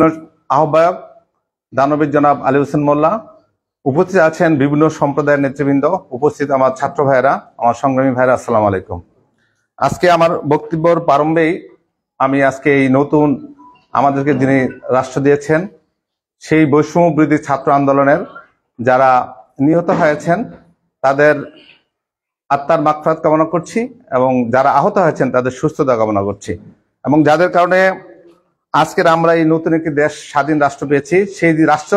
আহ্বায়ক দানবীর জনাব আলী হোসেন মোল্লা, উপস্থিত আছেন বিভিন্ন সম্প্রদায়ের নেতৃবৃন্দ, উপস্থিত আমার ছাত্র ভাইয়েরা, আমার সংগ্রামী ভাইয়েরা, আসসালামু আলাইকুম। আজকে আমার বক্তব্যের প্রারম্ভেই আমি আজকে এই নতুন আমাদেরকে যিনি রাষ্ট্র দিয়েছেন সেই বৈষম্য বিরোধী ছাত্র আন্দোলনের যারা নিহত হয়েছেন তাদের আত্মার মাগফিরাত কামনা করছি এবং যারা আহত হয়েছেন তাদের সুস্থতা কামনা করছি এবং যাদের কারণে আজকের আমরা এই নতুন একটি দেশ স্বাধীন রাষ্ট্র পেয়েছি, সেই রাষ্ট্র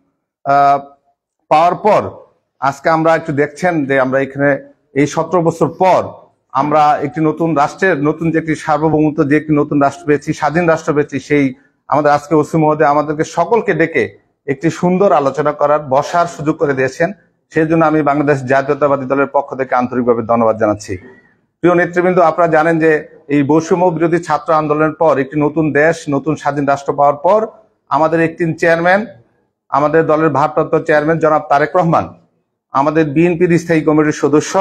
পাওয়ার পর আজকে আমরা একটু দেখছেন যে আমরা এখানে এই 17 বছর পর আমরা একটি নতুন রাষ্ট্রের নতুন যে একটি সার্বভৌমত্ব যে একটি নতুন রাষ্ট্র পেয়েছি, স্বাধীন রাষ্ট্র পেয়েছি, সেই আমাদের আজকে ওসি মহোদয় আমাদেরকে সকলকে ডেকে একটি সুন্দর আলোচনা করার বসার সুযোগ করে দিয়েছেন। সেই জন্য আমি বাংলাদেশ জাতীয়তাবাদী দলের পক্ষ থেকে আন্তরিকভাবে ধন্যবাদ জানাচ্ছি। প্রিয় নেতৃবৃন্দ, আপনারা জানেন যে এই বৈষম্য বিরোধী ছাত্র আন্দোলনের পর একটি নতুন দেশ নতুন স্বাধীন রাষ্ট্র পাওয়ার পর আমাদের একটি চেয়ারম্যান, আমাদের দলের ভারপ্রাপ্ত চেয়ারম্যান জনাব তারেক রহমান, আমাদের বিএনপির স্থায়ী কমিটির সদস্য,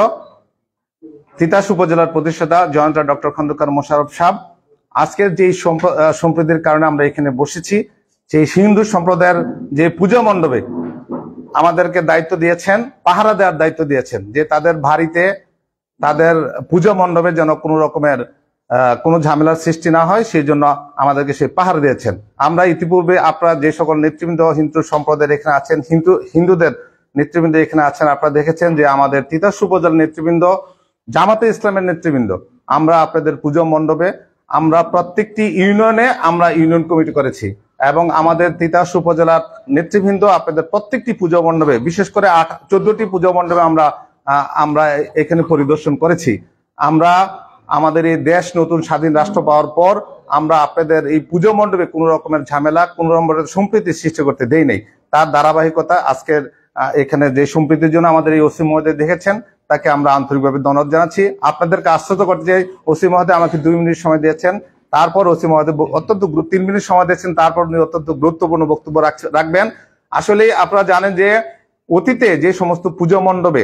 তিতাস উপজেলার প্রতিষ্ঠাতা জয়ন্তা ডক্টর খন্দকার মোশাররফ সাহেব, আজকের যে সম্প্রীতির কারণে আমরা এখানে বসেছি, সেই হিন্দু সম্প্রদায়ের যে পূজা মণ্ডপে আমাদেরকে দায়িত্ব দিয়েছেন, পাহারা দেওয়ার দায়িত্ব দিয়েছেন, যে তাদের বাড়িতে তাদের পূজা মণ্ডপে যেন কোনো রকমের কোনো ঝামেলার সৃষ্টি না হয়, সেই জন্য আমাদেরকে সেই পাহারা দিয়েছেন। আমরা ইতিপূর্বে আপনারা যে সকল নেতৃবৃন্দ হিন্দু সম্প্রদায়ের এখানে আছেন, হিন্দুদের নেতৃবৃন্দ এখানে আছেন, আপনারা দেখেছেন যে আমাদের তিতাস উপজেলার নেতৃবৃন্দ, জামাতে ইসলামের নেতৃবৃন্দ, আমরা আপনাদের পূজা মণ্ডপে আমরা প্রত্যেকটি ইউনিয়নে আমরা ইউনিয়ন কমিটি করেছি এবং আমাদের তিতাস উপজেলার নেতৃবৃন্দ আপনাদের প্রত্যেকটি পূজা মণ্ডপে, বিশেষ করে 14টি পূজা মণ্ডপে আমরা এখানে পরিদর্শন করেছি। আমরা আমাদের এই দেশ নতুন স্বাধীন রাষ্ট্র পাওয়ার পর আমরা আপনাদের এই পূজা মণ্ডপে কোনো রকমের ঝামেলা, কোনো রকমের সম্প্রীতি সৃষ্টি করতে দেই নাই। তার ধারাবাহিকতা আজকের এখানে যে সম্প্রীতির জন্য আমাদের এই ওসি মহোদয় দেখেছেন, তাকে আমরা আন্তরিকভাবে ধন্যবাদ জানাচ্ছি। আপনাদেরকে আশ্বস্ত করতে চাই, ওসি মহোদয় আমাকে 2 মিনিট সময় দিয়েছেন, তারপর ওসি মহোদয় অত্যন্ত 3 মিনিট সময় দিয়েছেন, তারপর উনি অত্যন্ত গুরুত্বপূর্ণ বক্তব্য রাখবেন। আসলে আপনারা জানেন যে অতীতে যে সমস্ত পূজা মণ্ডপে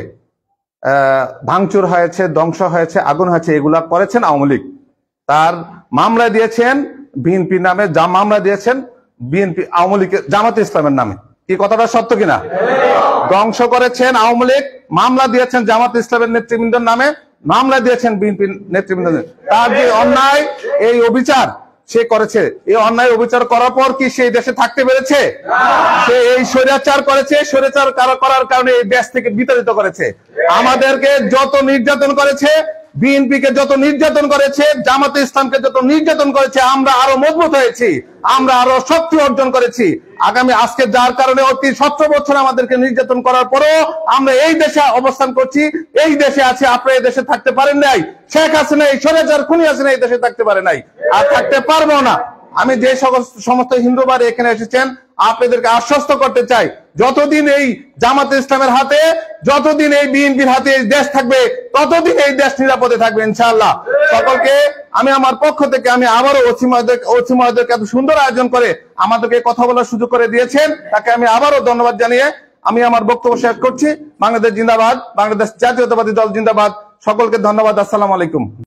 ভাঙচুর হয়েছে, ধ্বংস হয়েছে, আগুন হয়েছে, এগুলা করেছেন আওয়ামী লীগ। তার মামলা দিয়েছেন বিএনপির নামে, মামলা দিয়েছেন বিএনপি আওয়ামী লীগের জামাতে ইসলামের নামে। কি কথাটা সত্য কিনা? ধ্বংস করেছেন আওয়ামী লীগ, মামলা দিয়েছেন জামাতে ইসলামের নেতৃবৃন্দের নামে, মামলা দিয়েছেন বিএনপি নেতৃবৃন্দ। তার যে অন্যায় এই অবিচার সে করেছে, এই অন্যায় অবিচার করার পর কি সেই দেশে থাকতে পেরেছে? সে এই স্বৈরাচার করেছে, স্বৈরাচার করার কারণে এই দেশ থেকে বিতাড়িত করেছে। আমাদেরকে যত নির্যাতন করেছে, বিএনপিকে যত নির্যাতন করেছে, জামাতে ইসলামকে যত নির্যাতন করেছে, আমরা আরো মজবুত হয়েছি, আমরা আরো শক্তি অর্জন করেছি। আগামী আজকে যার কারণে অতি 17 বছর আমাদেরকে নির্যাতন করার পরেও আমরা এই দেশে অবস্থান করছি, এই দেশে আছে। আপনারা এই দেশে থাকতে পারেন নাই, শেখ হাসিনা এই স্বৈরাচার খুনি হাসিনা এই দেশে থাকতে পারে নাই, আর থাকতে পারবো না। আমি যে সমস্ত হিন্দু ভাই এখানে এসেছেন আপনাদেরকে আশ্বস্ত করতে চাই, যতদিন এই জামাতে ইসলামের হাতে, যতদিন এই বিএনপির হাতে এই দেশ থাকবে, ততদিন এই দেশ নিরাপদে থাকবে ইনশাআল্লাহ। সকলকে আমি আমার পক্ষ থেকে আমি আবারও ওসি মহোদয়কে এত সুন্দর আয়োজন করে আমাদেরকে কথা বলার সুযোগ করে দিয়েছেন, তাকে আমি আবারও ধন্যবাদ জানিয়ে আমি আমার বক্তব্য শেষ করছি। বাংলাদেশ জিন্দাবাদ, বাংলাদেশ জাতীয়তাবাদী দল জিন্দাবাদ। সকলকে ধন্যবাদ। আসসালামু আলাইকুম।